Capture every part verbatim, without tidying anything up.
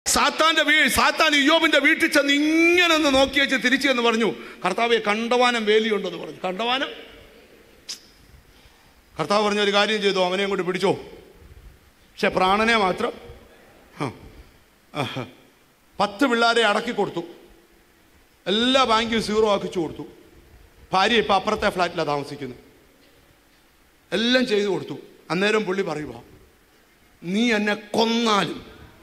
സാത്താന്റെ വീ സാത്താൻ ഇയ്യോബിന്റെ വീട്ടിൽ ചെന്ന് ഇങ്ങനെ ഒന്ന് നോക്കി വെച്ച് തിരിച്ചു എന്ന് പറഞ്ഞു, കർത്താവെ കണ്ടവാനം വേലിയുണ്ടെന്ന് പറഞ്ഞു. കണ്ടവാനം. കർത്താവ് പറഞ്ഞ ഒരു കാര്യം ചെയ്തു, അവനെ കൊണ്ട് പിടിച്ചോ, പക്ഷെ പ്രാണനെ മാത്രം. പത്ത് പിള്ളേരെ അടക്കി കൊടുത്തു, എല്ലാ ബാങ്കും സീറോ ആക്കിച്ചു കൊടുത്തു. ഭാര്യ ഇപ്പം അപ്പുറത്തെ ഫ്ലാറ്റിലാണ് താമസിക്കുന്നത്. എല്ലാം ചെയ്തു കൊടുത്തു. അന്നേരം പുള്ളി പറയുക, നീ എന്നെ കൊന്നാലും.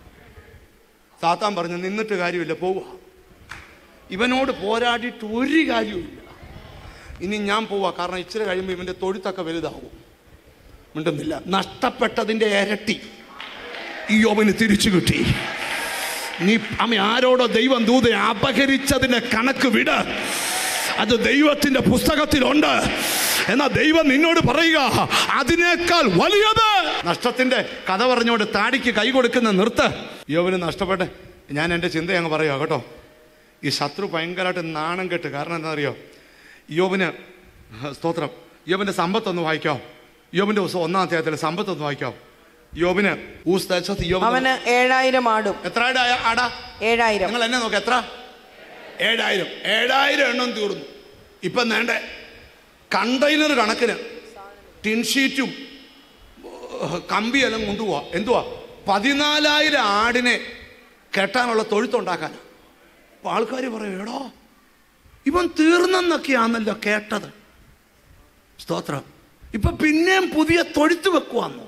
സാത്താൻ പറഞ്ഞു, നിന്നിട്ട് കാര്യമില്ല, പോവുക. ഇവനോട് പോരാടിയിട്ട് ഒരു കാര്യവുമില്ല, ഇനി ഞാൻ പോവാ, കാരണം ഇച്ചിരി കഴിയുമ്പോൾ ഇവൻ്റെ തൊഴുത്തൊക്കെ വലുതാവും. മിണ്ടുന്നില്ല. നഷ്ടപ്പെട്ടതിൻ്റെ ഇരട്ടി ഇയ്യോബിന് തിരിച്ചു കിട്ടി. നീ അമ്മ ആരോടോ ദൈവം ദൂതനെ അപഹരിച്ചതിൻ്റെ കണക്ക് വിട്, അത് ദൈവത്തിൻ്റെ പുസ്തകത്തിലുണ്ട്. എന്നാൽ ദൈവം നിന്നോട് പറയുക, അതിനേക്കാൾ വലിയത്. നഷ്ടത്തിന്റെ കഥ പറഞ്ഞുകൊണ്ട് താടിക്ക് കൈ കൊടുക്കുന്ന നിർത്ത്. യോബിന് നഷ്ടപ്പെട്ടെ. ഞാൻ എൻ്റെ ചിന്ത അങ്ങ് പറയുക കേട്ടോ. ഈ ശത്രു ഭയങ്കരമായിട്ട് നാണം കെട്ട്. കാരണം എന്താ അറിയോ, യോബിന് സ്തോത്രം, യോബിന്റെ സമ്പത്തൊന്ന് വായിക്കാം. യോബിന്റെ ദിവസം ഒന്നാം അധ്യായത്തിലെ സമ്പത്തൊന്ന് വായിക്കാം. യോബിന് അവന് ഏഴായിരം ആടും. എത്ര ആടാ? ഏഴായിരം. നിങ്ങൾ എന്നെ നോക്ക്, എത്ര? ഏഴായിരം. ഏഴായിരം എണ്ണം തീർന്നു. ഇപ്പം വേണ്ടേ കണ്ടെയ്നർ കണക്കിന് ടിൻഷീറ്റും കമ്പിയെല്ലാം കൊണ്ടുപോവാ. എന്തുവാ? പതിനാലായിരം ആടിനെ കെട്ടാനുള്ള തൊഴുത്തുണ്ടാക്കാൻ. അപ്പൊ ആൾക്കാർ പറയും, എടോ ഇവൻ തീർന്നെന്നൊക്കെയാണല്ലോ കേട്ടത്. സ്തോത്രം. ഇപ്പൊ പിന്നെയും പുതിയ തൊഴുത്ത് വെക്കുവാന്നോ?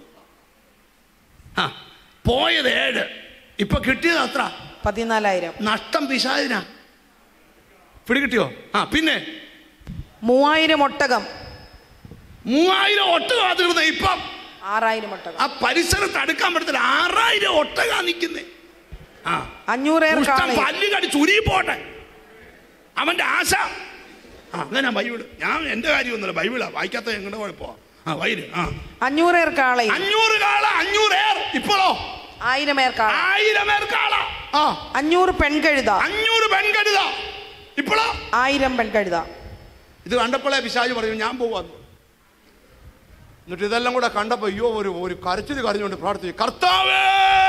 ആ, പോയത് ഏഴ്, ഇപ്പൊ കിട്ടിയത് അത്ര പതിനാലായിരം. നഷ്ടം പിശാചിനാ. പിടികിട്ടിയോ? ആ, പിന്നെ മൂവായിരം ഒട്ടകം. മൂവായിരം ഒട്ടകം അതിരുന്ന ഇപ്പം ആറായിരം ഒട്ടകം. ആ പരിസരത്ത് അടുക്കാൻ പറ്റത്തില്ല. ആറായിരം ഒട്ടകാ നിൽക്കുന്നേ. ആ, അഞ്ഞൂറ് പല്ല് കടി ചുരി പോട്ടെ അവന്റെ ആശ. ആ, അങ്ങനെ ബൈബിള്. ഞാൻ എന്റെ കാര്യമൊന്നുമില്ല, ബൈബിളാ വായിക്കാത്ത എങ്ങനെ കുഴപ്പമാ. ആ, വൈര്. ആ, അഞ്ഞൂറ് ഏർ കാള. അഞ്ഞൂറ് കാള. അഞ്ഞൂറ് ഏർ. ഇപ്പോഴോ ആയിരം ഏർ കാള. ആയിരം ഏർ കാള. ആ, അഞ്ഞൂറ് പെൺകഴുത. അഞ്ഞൂറ് പെൺകഴുത. ഇപ്പോഴോ ആയിരം പെൺകഴുത. ഇത് കണ്ടപ്പോഴേ പിശാച് പറയും, ഞാൻ പോവാന്ന്. എന്നിട്ട് ഇതെല്ലാം കൂടെ കണ്ടപ്പോ അയ്യോ ഒരു ഒരു കരച്ചിൽ കരഞ്ഞുകൊണ്ട് പ്രാർത്ഥിച്ചു, കർത്താവേ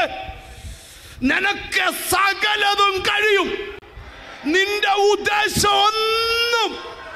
നിനക്ക് സകലതും കഴിയും, നിന്റെ ഉദ്ദേശം ഒന്നും.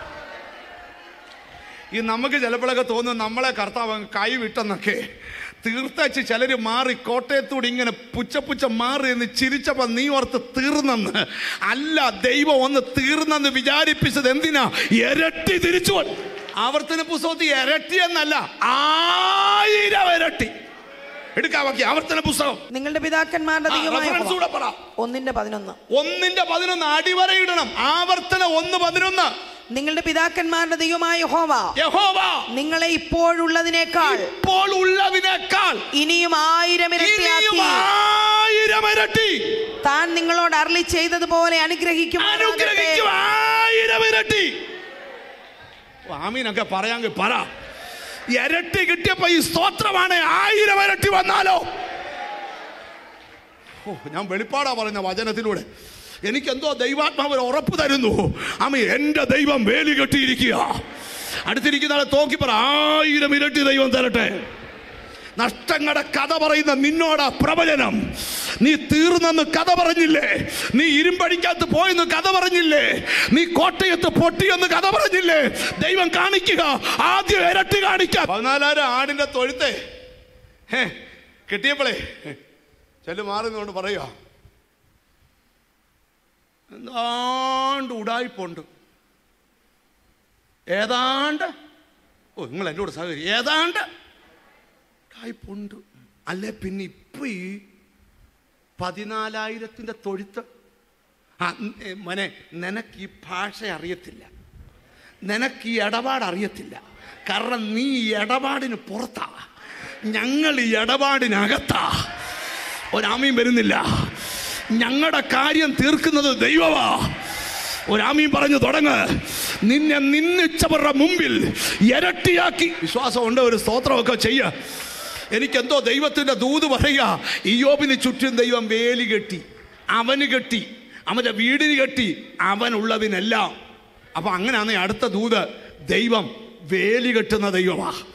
ഈ നമുക്ക് ചിലപ്പോഴൊക്കെ തോന്നും നമ്മളെ കർത്താവ് കൈവിട്ടെന്നൊക്കെ. തീർത്തച്ച് ചിലര് മാറി കോട്ടയത്തൂടെ ഇങ്ങനെ പുച്ച പുച്ച മാറി എന്ന് ചിരിച്ചപ്പോ നീ ഓർത്ത് തീർന്നെന്ന്. അല്ല, ദൈവം ഒന്ന് തീർന്നെന്ന് വിചാരിപ്പിച്ചത് എന്തിനാ? ഇരട്ടി തിരിച്ചു. ആവർത്തന പുസ്തകത്തിൽ ഇരട്ടി എന്നല്ല, ആയിരം ഇരട്ടി. എടുക്കാവാക്കി ആവർത്തന പുസ്തകം. നിങ്ങളുടെ പിതാക്കന്മാരുടെ ഒന്നിന്റെ പതിനൊന്ന്. ഒന്നിന്റെ പതിനൊന്ന് അടിവരയിടണം. ആവർത്തന ഒന്ന് പതിനൊന്ന്. നിങ്ങളുടെ പിതാക്കന്മാരുടെ ദൈവമായ യഹോവ യഹോവ നിങ്ങളെ ഇപ്പോഴുള്ളതിനേക്കാൾ ഇപ്പോൾ ഉള്ളതിനേക്കാൾ ഇനിയും ആയിരം ഇരട്ടിയാക്കി ആയിരം ഇരട്ടി താൻ നിങ്ങളോട് അരുളി ചെയ്തതുപോലെ അനുഗ്രഹിക്കും. അനുഗ്രഹിക്കും ആയിരം ഇരട്ടി. ആമീനൊക്കെ പറയാമെങ്കിൽ പറ. ഇരട്ടി കിട്ടിയപ്പോ ഈ സ്തോത്രമാണ്. ആയിരം ഇരട്ടി വന്നാലോ? ഓ, ഞാൻ വെളിപ്പാടാ പറയുന്ന വചനത്തിലൂടെ. എനിക്കെന്തോ ദൈവാത്മാവ് ഉറപ്പ് തരുന്നു. ആമീ, എന്റെ ദൈവം വേലി കെട്ടിയിരിക്കുക. അടുത്തിരിക്കുന്ന ആളെ തോക്കി പറ, ആയിരം ഇരട്ടി ദൈവം തരട്ടെ. നഷ്ടങ്ങളുടെ കഥ പറയുന്ന നിന്നോടാ പ്രവചനം. നീ തീർന്നെന്ന് കഥ പറഞ്ഞില്ലേ? നീ ഇരുമ്പടിക്കകത്ത് പോയെന്ന് കഥ പറഞ്ഞില്ലേ? നീ കോട്ടയത്ത് പൊട്ടിയെന്ന് കഥ പറഞ്ഞില്ലേ? ദൈവം കാണിക്കുക, ആദ്യം ഇരട്ടി കാണിക്കാം. പതിനാലായിരം ആടിന്റെ തൊഴുത്തെ കിട്ടിയപ്പോഴേ ചെല്ലു മാറുന്നോണ്ട് പറയുക, എന്താണ്ട് ഉടായിപ്പുണ്ട്, ഏതാണ്ട്. ഓ, നിങ്ങൾ എന്നോട് സഹകരി. ഏതാണ്ട് ഉടായിപ്പുണ്ട്. അല്ലെ പിന്നെ ഇപ്പൊ ഈ പതിനാലായിരത്തിന്റെ തൊഴുത്ത്. ആ മോനെ, നിനക്ക് ഈ ഭാഷ അറിയത്തില്ല, നിനക്ക് ഈ ഇടപാട് അറിയത്തില്ല. കാരണം നീ ഈ ഇടപാടിന് പുറത്താ, ഞങ്ങൾ ഈ ഇടപാടിനകത്താ. ഒരാമീൻ വരുന്നില്ല. ഞങ്ങളുടെ കാര്യം തീർക്കുന്നത് ദൈവമാ. ഒരാമീൻ പറഞ്ഞു തുടങ്ങ്. നിന്നെ നിന്നിച്ചവരുടെ മുമ്പിൽ ഇരട്ടിയാക്കി. വിശ്വാസമുണ്ട്, ഒരു സ്തോത്രമൊക്കെ ചെയ്യ. എനിക്കെന്തോ ദൈവത്തിന്റെ ദൂത് പറയുക, ഇയ്യോബിന് ചുറ്റും ദൈവം വേലി കെട്ടി, അവന് കെട്ടി, അവന്റെ വീടിന് കെട്ടി, അവനുള്ളതിനെല്ലാം. അപ്പൊ അങ്ങനെയാണ് അടുത്ത ദൂത്. ദൈവം വേലി കെട്ടുന്ന ദൈവമാ.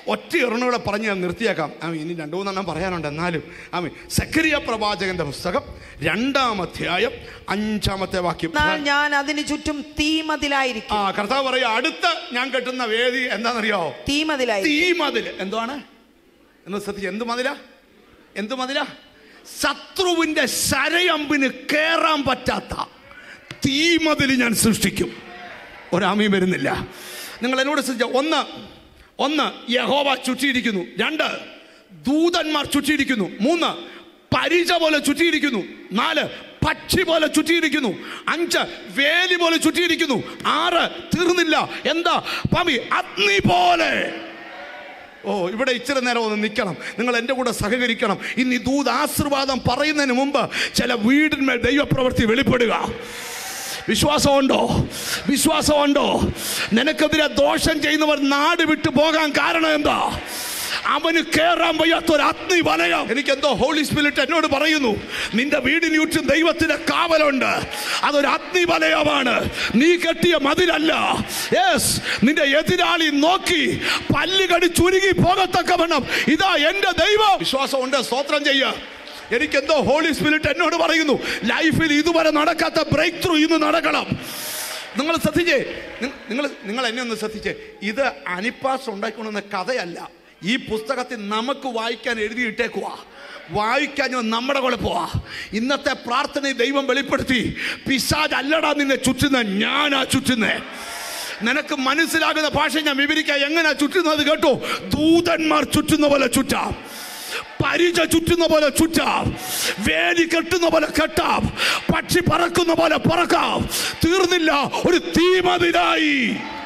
ഒറ്റ ഒരെണ്ണൂടെ പറഞ്ഞ് ഞാൻ നിർത്തിയേക്കാം. ആ ഇനി രണ്ടു മൂന്നെണ്ണം പറയാനുണ്ട്. എന്നാലും ആമീൻ. സക്കറിയ പ്രവാചകന്റെ പുസ്തകം രണ്ടാം അധ്യായം അഞ്ചാമത്തെ വാക്യം. ഞാൻ അതിന് ചുറ്റും തീമതിലായിരിക്കും. ആ കർത്താവ് പറയാ, അടുത്ത ഞാൻ കെട്ടുന്ന വേദി എന്താണെന്നറിയോ? തീമതിലായി. തീമതിൽ എന്താണ് എന്ന് ശ്രദ്ധിച്ചു. എന്ത് മതില? എന്ത് മതില? ശത്രുവിന്റെ ശരയമ്പിന് കേറാൻ പറ്റാത്ത തീമതിൽ ഞാൻ സൃഷ്ടിക്കും. ഒരാമയും വരുന്നില്ല. നിങ്ങൾ എന്നോട് ശ്രദ്ധിച്ച, ഒന്ന് ഒന്ന് യഹോവ ചുറ്റിയിരിക്കുന്നു. രണ്ട് ദൂതന്മാർ ചുറ്റിയിരിക്കുന്നു. മൂന്ന് പരിച പോലെ ചുറ്റിയിരിക്കുന്നു. നാല് പക്ഷി പോലെ ചുറ്റിയിരിക്കുന്നു. അഞ്ച് വേലി പോലെ ചുറ്റിയിരിക്കുന്നു. ആറ് തീർന്നില്ല. എന്താ പമി? അഗ്നി പോലെ. ഓ, ഇവിടെ ഇച്ചിരി നേരം ഒന്ന് നിൽക്കണം. നിങ്ങൾ എൻ്റെ കൂടെ സഹകരിക്കണം. ഇനി ദൂത് ആശീർവാദം പറയുന്നതിന് മുമ്പ് ചില വീടിന്മേൽ ദൈവപ്രവൃത്തി വെളിപ്പെടുക. വിശ്വാസമുണ്ടോ? വിശ്വാസമുണ്ടോ? നിനക്കെതിരെ ദോഷം ചെയ്യുന്നവർ നാട് വിട്ടു പോകാൻ കാരണം എന്താ? അവന് കേറാൻ വയ്യാത്തൊരു അഗ്നി വലയം. എനിക്കെന്തോ ഹോളി സ്പിരിറ്റ് എന്നോട് പറയുന്നു, നിന്റെ വീടിന് ചുറ്റും ദൈവത്തിന്റെ കാവലുണ്ട്. അതൊരു അഗ്നി വലയമാണ്. നീ കെട്ടിയ മതിലല്ല. യെസ്, നിന്റെ എതിരാളി നോക്കി പല്ല് കടി ചുരുങ്ങി പോകത്തക്കവണ്ണം ഇതാ എന്റെ ദൈവം. വിശ്വാസമുണ്ട്? സ്തോത്രം ചെയ്യുക. എനിക്കെന്തോ ഹോളി സ്പിരിറ്റ് എന്നോട് പറയുന്നു, ലൈഫിൽ ഇതുവരെ നടക്കാത്ത ബ്രേക്ക് ത്രൂ ഇന്ന് നടക്കണം. നിങ്ങൾ ശ്രദ്ധിച്ചേ, നിങ്ങൾ നിങ്ങൾ എന്നെ ഒന്ന് ശ്രദ്ധിച്ചേ. ഇത് അനിപ്പാസ് ഉണ്ടാക്കുന്ന കഥയല്ല. ഈ പുസ്തകത്തിൽ നമുക്ക് വായിക്കാൻ എഴുതിയിട്ടേക്കുവാ. വായിക്കാൻ നമ്മുടെ കുഴപ്പമാ. ഇന്നത്തെ പ്രാർത്ഥനയിൽ ദൈവം വെളിപ്പെടുത്തി, പിശാച് അല്ലടാ നിന്നെ ചുറ്റുന്ന, ഞാനാ ചുറ്റുന്നേ. നിനക്ക് മനസ്സിലാകുന്ന ഭാഷ ഞാൻ വിവരിക്കാം. എങ്ങനെയാ ചുറ്റുന്നത് കേട്ടോ? ദൂതന്മാർ ചുറ്റുന്ന പോലെ ചുറ്റാം, പരിച ചുറ്റുന്ന പോലെ ചുറ്റാം, വേലി കെട്ടുന്ന പോലെ കെട്ടാം, പക്ഷി പറക്കുന്ന പോലെ പറക്കാം. തീർന്നില്ല, ഒരു തീമതിലായി.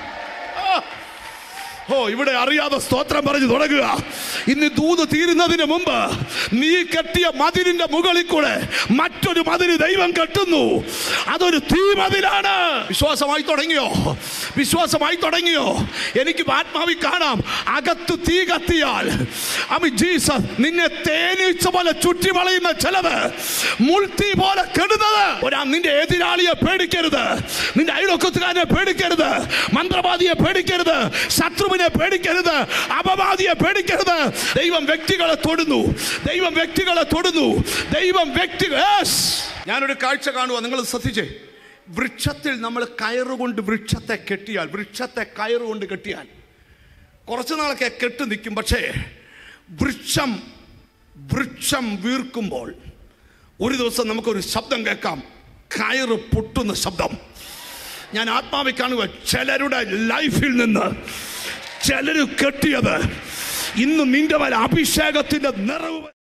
ഓ, ഇവിടെ അറിയാതെ സ്തോത്രം പറഞ്ഞു തുടങ്ങുക. ഇന്ന് ദൂത് തീരുന്നതിന് മുമ്പ് നീ കെട്ടിയ മതിലിന്റെ മുകളിൽ കൂടെ മറ്റൊരു മതിൽ ദൈവം കെട്ടുന്നു. അതൊരു തീമതിലാണ്. വിശ്വാസമായി തുടങ്ങിയോ? വിശ്വാസമായി തുടങ്ങിയോ? എനിക്ക് ആത്മാവിൽ കാണാം, അകത്ത് തീ കത്തിയാൽ അമ്മ ജീസസ് നിന്നെ തേനീച്ച പോലെ ചുറ്റി വളയുന്ന ചിലത് മുൾത്തീ പോലെ കെടുന്നത്. ഒരാ നിന്റെ എതിരാളിയെ പേടിക്കരുത്, നിന്റെ അയൽവക്കത്തുകാരനെ പേടിക്കരുത്, മന്ത്രവാദിയെ പേടിക്കരുത്, ശത്രുവിനെ പേടിക്കരുത്, അപവാദിയെ പേടിക്കരുത്. ദൈവം വ്യക്തികളെ തൊടുന്നു. ദൈവം വ്യക്തികളെ തൊടുന്നു. ദൈവം വ്യക്തികൾ. ഞാനൊരു കാഴ്ച കാണുക, നിങ്ങൾ ശ്രദ്ധിച്ചേ. വൃക്ഷത്തിൽ നമ്മൾ കയറുകൊണ്ട് വൃക്ഷത്തെ കെട്ടിയാൽ, വൃക്ഷത്തെ കയറുകൊണ്ട് കെട്ടിയാൽ കുറച്ചു നാളൊക്കെ കെട്ട് നിൽക്കും. പക്ഷേ വൃക്ഷം വൃക്ഷം വീർക്കുമ്പോൾ ഒരു ദിവസം നമുക്കൊരു ശബ്ദം കേൾക്കാം, കയറ് പൊട്ടുന്ന ശബ്ദം. ഞാൻ ആത്മാവിൽ കാണുക, ചിലരുടെ ലൈഫിൽ നിന്ന് ചിലര് കെട്ടിയത് ഇന്ന് നിന്റെ മേൽ അഭിഷേകത്തിന്റെ നിറവ്